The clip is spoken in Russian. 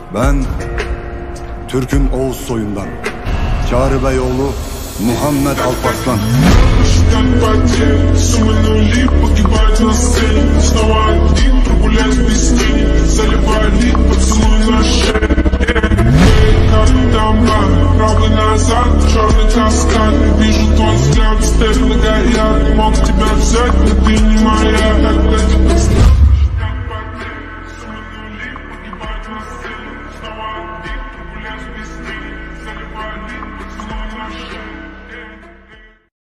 Ben Türk'ün Oğuz soyundan Çağrı Beyoğlu Muhammed Alparslan. Правда назад, черный каскад. Вижу твой взгляд, стены горят. Мог тебя взять, но ты не моя. Когда